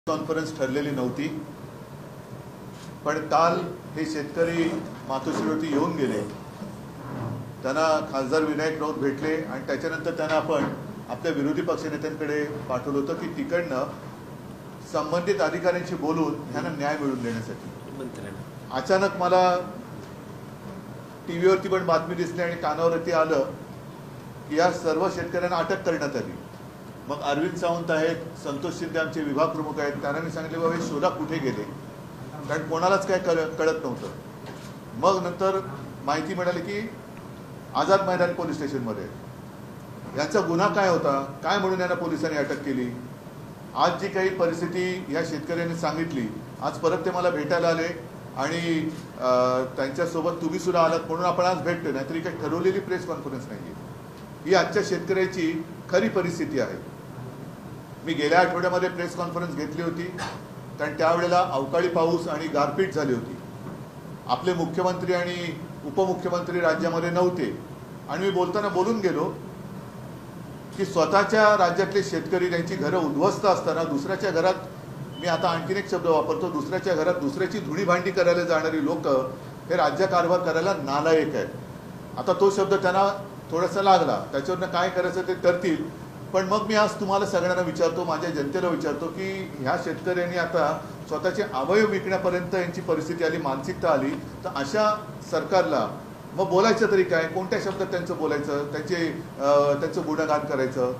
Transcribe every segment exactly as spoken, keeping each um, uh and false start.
Conference ठरलेली नव्हती, पण काल हे शेतकरी मातोश्रीवरती येऊन गेले. त्यांना खासदार विनायक राऊत भेटले आणि त्याच्यानंतर त्यांना आपण आपल्या विरोधी पक्षनेत्यांकडे पाठवलं होतं की तिकडनं संबंधित अधिकाऱ्यांशी बोलून त्यांना न्याय मिळवून देण्यासाठी. अचानक मला टीव्हीवरती पण बातमी दिसली आणि कानावरती आलं की या सर्व शेतकऱ्यांना अटक करण्यात आली. मग अरविंद सावंत आहेत, संतोष शिंदे आमचे विभाग प्रमुख आहेत, त्यांना मी सांगितले बाबा हे शोधा कुठे गेले, कारण कोणालाच काय कळत नव्हतं. मग नंतर माहिती मिळाली की आझाद मैदान पोलीस स्टेशनमध्ये. यांचा गुन्हा काय होता, काय म्हणून यांना पोलिसांनी अटक केली. आज जी काही परिस्थिती या शेतकऱ्यांनी सांगितली, आज परत ते मला भेटायला आले आणि त्यांच्यासोबत तुम्ही सुद्धा आलात म्हणून आपण आज भेटतो, नाहीतरी काही ठरवलेली प्रेस कॉन्फरन्स नाही. ही आजच्या शेतकऱ्याची खरी परिस्थिती आहे. मी गेल्या आठवड्यामध्ये प्रेस कॉन्फरन्स घेतली होती, कारण त्यावेळेला अवकाळी पाऊस आणि गारपीट झाली होती. आपले मुख्यमंत्री आणि उपमुख्यमंत्री राज्यामध्ये नव्हते आणि मी बोलताना बोलून गेलो की स्वतःच्या राज्यातले शेतकरी त्यांची घरं उद्ध्वस्त असताना दुसऱ्याच्या घरात, मी आता आणखीन एक शब्द वापरतो, दुसऱ्याच्या घरात दुसऱ्याची धुणी भांडी करायला जाणारी लोक हे राज्यकारभार करायला नालायक आहेत. आता तो शब्द त्यांना थोडासा लागला, त्याच्यावरनं काय करायचं ते करतील. पण मग मी आज तुम्हाला सगळ्यांना विचारतो, माझ्या जनतेला विचारतो की ह्या शेतकऱ्यांनी आता स्वतःचे अवयव विकण्यापर्यंत यांची परिस्थिती आली, मानसिकता आली, तर अशा सरकारला मग बोलायचं तरी काय, कोणत्या शब्दात त्यांचं बोलायचं, त्यांचे त्यांचं गुणगान करायचं.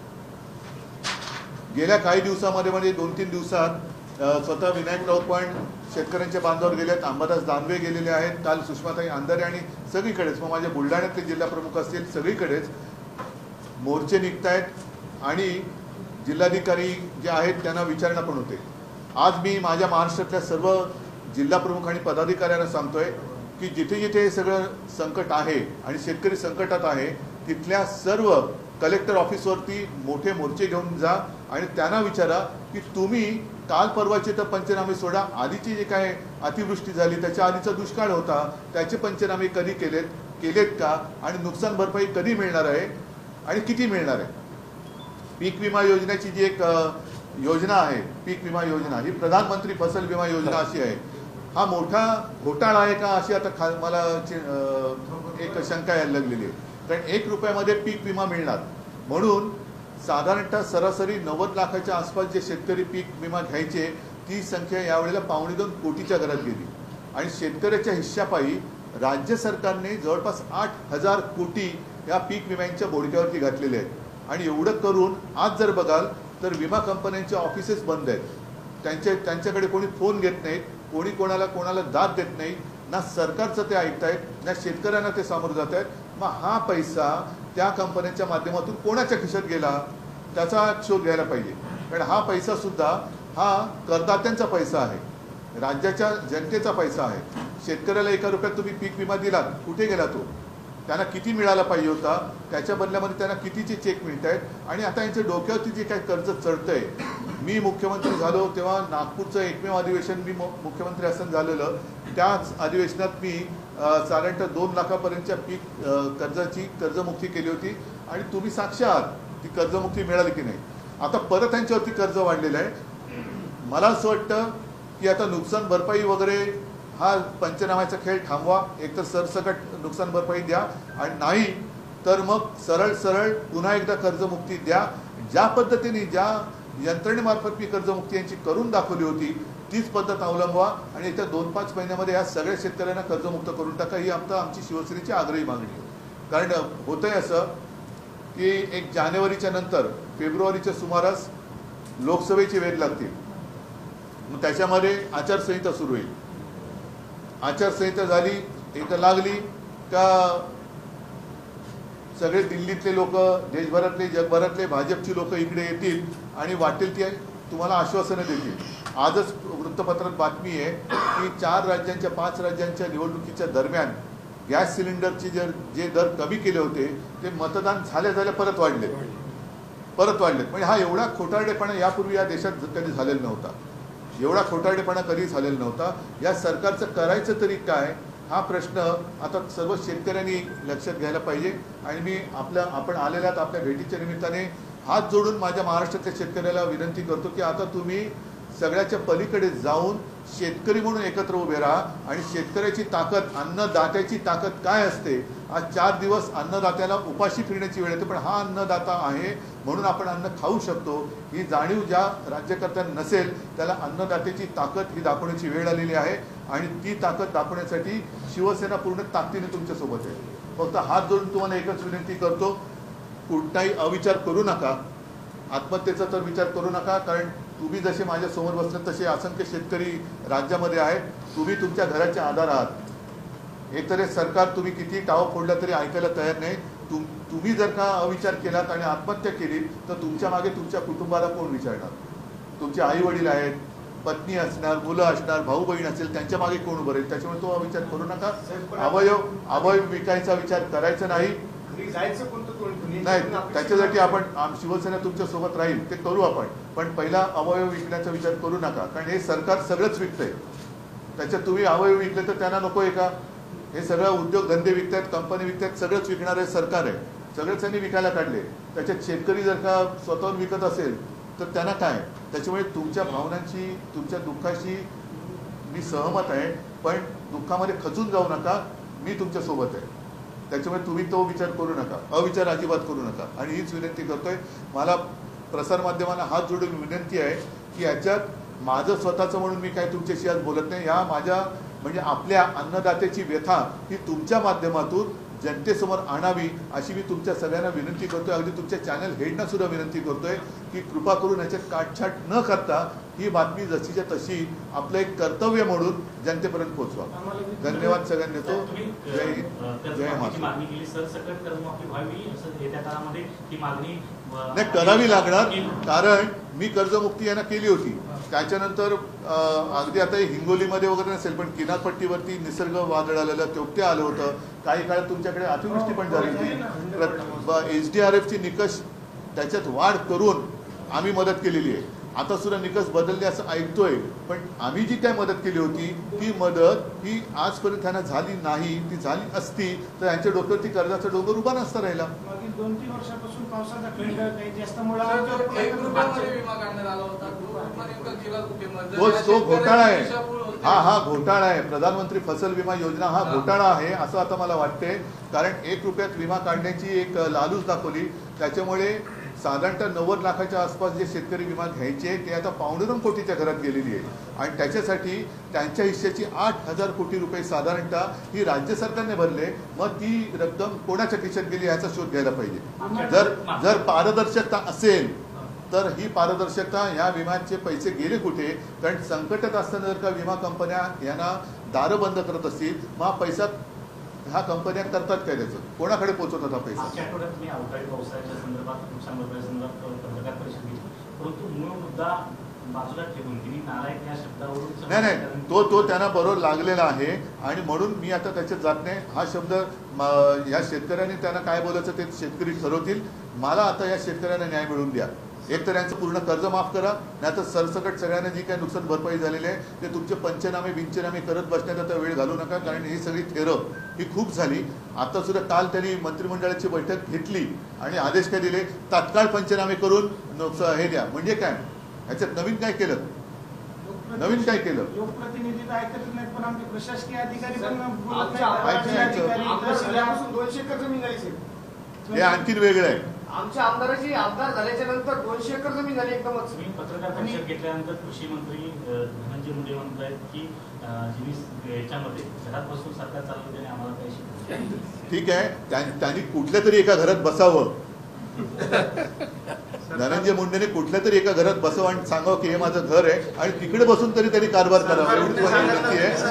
गेल्या काही दिवसामध्ये म्हणजे दोन तीन दिवसात स्वतः विनायक राऊत पण शेतकऱ्यांच्या बांधावर गेले आहेत, अंबादास दानवे गेलेले आहेत, काल सुषमाताई अंधारे आणि सगळीकडेच, मग माझ्या बुलढाण्यातले जिल्हा प्रमुख असतील, सगळीकडेच मोर्चे निघत आहेत आणि जिल्हाधिकारी जे आहेत त्यांना विचारणा पण होते. आज मी माझ्या महाराष्ट्रातल्या सर्व जिल्हा प्रमुख आणि पदाधिकाऱ्यांना सांगतोय की जिथे जिथे हे सगळं संकट आहे आणि शेतकरी संकटात आहे, तिथल्या सर्व कलेक्टर ऑफिसवरती मोठे मोर्चे घेऊन जा आणि त्यांना विचारा की तुम्ही काल परवाचे तर पंचनामे सोडा, आधीची जे काय अतिवृष्टी झाली त्याच्या आधीचा दुष्काळ होता, त्याचे पंचनामे कधी केलेत केलेत का, आणि नुकसान भरपाई कधी मिळणार आहे आणि किती मिळणार आहे. पीक विमा योजनेची जी एक योजना आहे, पीक विमा योजना, ही प्रधानमंत्री फसल विमा योजना अशी आहे. हा मोठा घोटाळा आहे का अशी आता खा मला एक शंका यायला लागलेली आहे. कारण एक रुपयामध्ये पीक विमा मिळणार म्हणून साधारणतः सरासरी नव्वद लाखाच्या आसपास जे शेतकरी पीक विमा घ्यायचे, ती संख्या यावेळेला पावणे दोन कोटीच्या घरात गेली. आणि शेतकऱ्याच्या हिश्श्यापायी राज्य सरकारने जवळपास आठ हजार कोटी या पीक विम्यांच्या बोडक्यावरती घातलेले आहेत. आणि एवढं करून आज जर बघाल तर विमा कंपन्यांचे ऑफिसेस बंद आहेत, त्यांचे त्यांच्याकडे कोणी फोन घेत नाहीत, कोणी कोणाला कोणाला दाद देत नाही, ना सरकारचं ते ऐकतायत, ना शेतकऱ्यांना ते सामोरं जात आहेत. मग हा पैसा त्या कंपन्यांच्या माध्यमातून कोणाच्या खिशात गेला त्याचा शोध घ्यायला पाहिजे. कारण हा पैसा सुद्धा हा करदात्यांचा पैसा आहे, राज्याच्या जनतेचा पैसा आहे. शेतकऱ्याला एका रुपयात तुम्ही पीक विमा दिलात, कुठे गेला तो, त्यांना किती मिळाला पाहिजे होता, त्याच्या बदल्यामध्ये त्यांना कितीचे चेक मिळत आहेत. आणि आता यांच्या डोक्यावरती जे काही कर्ज चढतंय, मी मुख्यमंत्री झालो तेव्हा नागपूरचं एकमेव अधिवेशन मी मुख्यमंत्री असताना झालेलं, त्याच अधिवेशनात मी साधारणतः दोन लाखापर्यंतच्या पीक कर्जाची कर्जमुक्ती केली होती आणि तुम्ही साक्ष आहात ती कर्जमुक्ती मिळाली की नाही. आता परत त्यांच्यावरती कर्ज वाढलेलं आहे. मला असं वाटतं की आता नुकसान भरपाई वगैरे हा पंचनाम्याचा खेळ थांबवा, एकतर सरसकट नुकसान भरपाई द्या आणि नाही तर मग सरळ सरळ पुन्हा एकदा कर्जमुक्ती द्या. ज्या पद्धतीने ज्या यंत्रणेमार्फत मी कर्जमुक्ती यांची करून दाखवली होती तीच पद्धत अवलंबवा आणि येत्या दोन पाच महिन्यामध्ये या सगळ्या शेतकऱ्यांना कर्जमुक्त करून टाका. ही आमचा आमची शिवसेनेची आग्रही मागणी आहे. कारण होतंय असं की एक जानेवारीच्या नंतर फेब्रुवारीच्या सुमारास लोकसभेची वेळ लागतील, मग त्याच्यामध्ये आचारसंहिता सुरू होईल. आचारसंहिता झाली, एकदा लागली का सगळे दिल्लीतले लोक, देशभरातले जगभरातले भाजपची लोक इकडे येतील आणि वाटेल ती तुम्हाला आश्वासनं देतील. आजच वृत्तपत्रात बातमी आहे की चार राज्यांच्या पाच राज्यांच्या निवडणुकीच्या दरम्यान गॅस सिलेंडरचे जे जे दर कमी केले होते ते मतदान झाल्या झाल्या परत वाढले परत वाढलेत. म्हणजे हा एवढा खोटारडेपणा यापूर्वी या देशात कधी झालेला नव्हता, एवढा खोटारडेपणा कधी झालेला नव्हता. या सरकारचं करायचं तरी काय, हा प्रश्न आता सर्व शेतकऱ्यांनी लक्षात घ्यायला पाहिजे. आणि मी आपल्या आपण आलेल्यात आपल्या भेटीच्या निमित्ताने हात जोडून माझ्या महाराष्ट्रातल्या शेतकऱ्याला विनंती करतो की आता तुम्ही सगळ्याच्या पलीकडे जाऊन शेतकरी म्हणून एकत्र उभे राहा आणि शेतकऱ्याची ताकद, अन्नदात्याची ताकद काय असते. आज चार दिवस अन्नदात्याला उपाशी फिरण्याची वेळ येते, पण हा अन्नदाता आहे म्हणून आपण अन्न खाऊ शकतो. ही जाणीव ज्या राज्यकर्त्यांना नसेल त्याला अन्नदात्याची ताकद ही दाखवण्याची वेळ आलेली आहे आणि ती ताकद दाखवण्यासाठी शिवसेना पूर्ण ताकदीने तुमच्यासोबत आहे. फक्त हात जोडून तुम्हाला एकच विनंती करतो, कुठलाही अविचार करू नका, आत्महत्येचा तर विचार करू नका. कारण तुम्ही जसे माझ्या समोर बसले तसे असंख्य शेतकरी राज्यामध्ये आहेत. तुम्ही तुमच्या घराचे आधार आहात. एकतर सरकार तुम्ही किती टाव फोडला तरी ऐकायला तयार नाही. तुम तुम्ही जर का अविचार केलात आणि आत्महत्या केली तर तुमच्या मागे तुमच्या कुटुंबाला कोण विचारणार. तुमचे आई वडील आहेत, पत्नी असणार, मुलं असणार, भाऊ बहीण असेल, त्यांच्या मागे कोण उभं राहील. त्याच्यामुळे तो अविचार करू नका. अवयव अवयव विकायचा विचार करायचा नाही. नाही, त्याच्यासाठी आपण शिवसेना तुमच्या सोबत राहील, ते करू आपण. पण पहिला अवयव विकण्याचा विचार करू नका. कारण हे सरकार सगळंच विकतंय. त्याच्यात तुम्ही अवयव विकले तर त्यांना नको आहे का. हे सगळं उद्योगधंदे विकतायत, कंपनी विकतायत, सगळंच विकणारे सरकार आहे. सगळेच त्यांनी विकायला काढले. त्याच्यात शेतकरी जर का स्वतःहून विकत असेल तर त्यांना काय. त्याच्यामुळे तुमच्या भावनांची, तुमच्या दुःखाशी मी सहमत आहे, पण दुःखामध्ये खचून जाऊ नका. मी तुमच्या सोबत आहे. त्याच्यामुळे तुम्ही तो विचार करू नका, अविचार अजिबात करू नका. आणि हीच विनंती करतोय. मला प्रसारमाध्यमांना हात जोडून विनंती आहे की याच्यात माझं स्वतःचं म्हणून मी काय तुमच्याशी आज बोलत नाही. या माझ्या म्हणजे आपल्या अन्नदात्याची व्यथा ही तुमच्या माध्यमातून जनतेसमोर आणावी अशी मी तुमच्या सगळ्यांना विनंती करतोय. अगदी तुमच्या चॅनल हेडना सुद्धा विनंती करतोय की कृपा करून याच्यात काटछाट न करता ही बातमी जशीच्या तशी आपलं एक कर्तव्य म्हणून जनतेपर्यंत पोहोचवा. धन्यवाद सगळ्यांना. तो जय हिंद, जय महाराष्ट्र. नाही, करावी लागणार. कारण मी कर्जमुक्ती यांना केली होती. त्याच्यानंतर अगदी आता हिंगोलीमध्ये वगैरे नसेल पण किनारपट्टीवरती निसर्ग वादळ आलेलं तेवढे आलं होतं. काही काळात तुमच्याकडे अतिवृष्टी पण झाली होती. एच डी आर एफची निकष त्याच्यात वाढ करून आम्ही मदत केलेली आहे. आता सुद्धा निकष बदलले असं ऐकतोय, पण आम्ही जी काय मदत केली होती ती मदत ही आजपर्यंत त्यांना झाली नाही. ती झाली असती तर यांच्या डोक्यावरती कर्जाचा डोंगर उभा नसता राहिला. दोन तीन वर्षापासून पावसाचा खंड काही जास्त मुळे तो तो घोटाळा आहे. हा हा घोटाळा आहे. प्रधानमंत्री फसल विमा योजना हा घोटाळा आहे असं आता मला वाटते. कारण एक रुपयात विमा काढण्याची एक लालूच दाखवली. त्याच्यामुळे साधारणतः नव्वद लाखाच्या आसपास जे शेतकरी विमा घ्यायचे ते आता पावणे कोटीच्या घरात गेलेली आहे. आणि त्याच्यासाठी त्यांच्या हिश्श्याची आठ हजार कोटी रुपये साधारणतः ही राज्य सरकारने भरले. मग ती रक्कम कोणाच्या खिशात गेली याचा शोध घ्यायला पाहिजे. जर जर पारदर्शकता असेल तर ही पारदर्शकता ह्या विम्याचे पैसे गेले कुठे. कारण संकटात असताना जर का विमा कंपन्या यांना दारं बंद करत असतील मग पैसा ह्या कंपन्या करतात काय, त्याचं कोणाकडे पोहोचवतात हा पैसा. नाही नाही तो तो त्यांना बरोबर लागलेला आहे आणि म्हणून मी आता त्याच्यात जात नाही. हा शब्द या शेतकऱ्यांनी त्यांना काय बोलायचं ते शेतकरी ठरवतील. मला आता या शेतकऱ्यांना न्याय मिळवून द्या. एक तर यांचं पूर्ण कर्ज माफ करा, नाही तर सरसकट सगळ्यांना जी काही नुकसान भरपाई झालेली आहे ते तुमचे पंचनामे बिंचनामे करत बसण्यात आता वेळ घालू नका. कारण ही सगळी थेरं ही खूप झाली. आता सुद्धा काल त्यांनी मंत्रिमंडळाची बैठक घेतली आणि आदेश काय दिले, तात्काळ पंचनामे करून हे द्या. म्हणजे काय ह्याच्यात नवीन काय केलं, नवीन काय केलं. लोकप्रतिनिधी ऐकत नाहीत पण आमचे प्रशासकीय अधिकारी दोनशे एकर जमीन झाली. हे आणखीन वेगळं आहे. आमच्या आमदाराची आमदार झाल्याच्या नंतर दोनशे एकर जमीन झाली एकदमच. मी पत्रकार परिषद घेतल्यानंतर कृषी मंत्री धनंजय मुंडे म्हणत आहेत की याच्यामध्ये घरात बसून सरकार चालवते आणि आम्हाला काही शिकवते. ठीक आहे, त्यांनी कुठल्या तरी एका घरात बसावं. धनंजय मुंडेने कुठल्या तरी एका घरात बसावं आणि सांगावं की हे माझं घर आहे आणि तिकडे बसून तरी त्यांनी कारभार करावा. एवढी माझी विनंती आहे.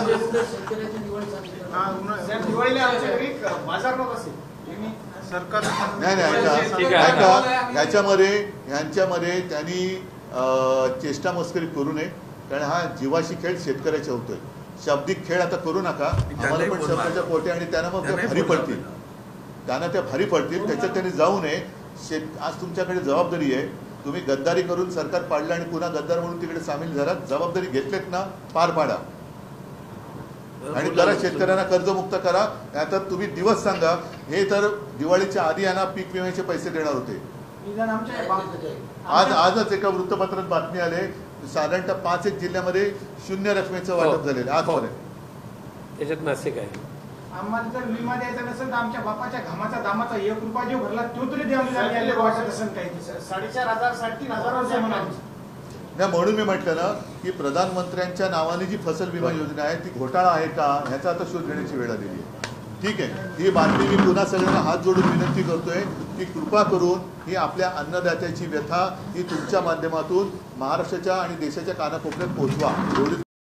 बाजार असेल सरकार नाही नाही ऐका ऐका याच्यामध्ये यांच्यामध्ये त्यांनी चेष्टा मस्करी करू नये. कारण हा जीवाशी खेळ शेतकऱ्याचा होतोय. शाब्दिक खेळ आता करू नका. आम्हाला पण शब्दाच्या पोटे आणि त्यांना मग त्या भारी पडतील, त्यांना त्या भारी पडतील. त्याच्यात त्यांनी जाऊ नये. शेत आज तुमच्याकडे जबाबदारी आहे. तुम्ही गद्दारी करून सरकार पाडलं आणि पुन्हा गद्दार म्हणून तिकडे सामील झालात. जबाबदारी घेतलेत ना, पार पाडा आणि जरा शेतकऱ्यांना कर्जमुक्त करा. तर तुम्ही दिवस सांगा. हे तर दिवाळीच्या आधी यांना पीक विम्याचे पैसे देणार होते. आज आजच एका वृत्तपत्रात बातमी आले साधारणतः पाच एक जिल्ह्यामध्ये शून्य रकमेचं वाटप झालेलं आहे आजपर्यंत. त्याच्यात नाशिक आहे. आम्हाला जर विमा द्यायचा नसेल तर आमच्या बापाच्या घामाचा दामाचा एक रुपया जो भरला तो तरी द्यावा वाटत असेल काही. साडेचार हजार साडेतीन हजार रुपये म्हणाले. नाही, म्हणून मी म्हटलं ना की प्रधानमंत्र्यांच्या नावाने जी फसल विमा योजना आहे ती घोटाळा आहे का ह्याचा आता शोध घेण्याची वेळ आलेली आहे. ठीक आहे, ही बातमी मी पुन्हा सगळ्यांना हात जोडून विनंती करतोय की कृपा करून ही आपल्या अन्नदात्याची व्यथा ही तुमच्या माध्यमातून महाराष्ट्राच्या आणि देशाच्या कानाकोपऱ्यात पोहोचवा एवढी